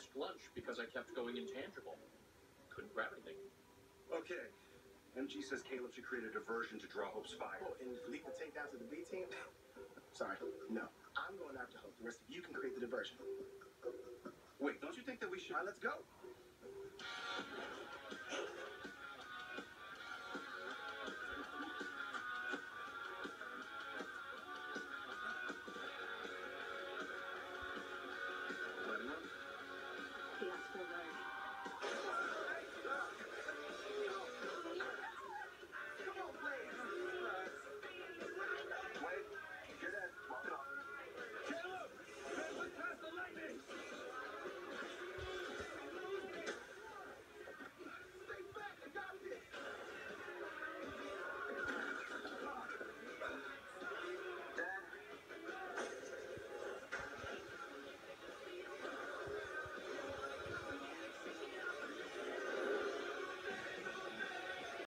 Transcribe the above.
missed lunch because I kept going intangible. Couldn't grab anything. Okay. MG says Caleb should create a diversion to draw Hope's fire. Oh, and leak the takedown to the B team? Sorry, no. I'm going after Hope. The rest of you can create the diversion. Wait, don't you think that we should... All right, let's go.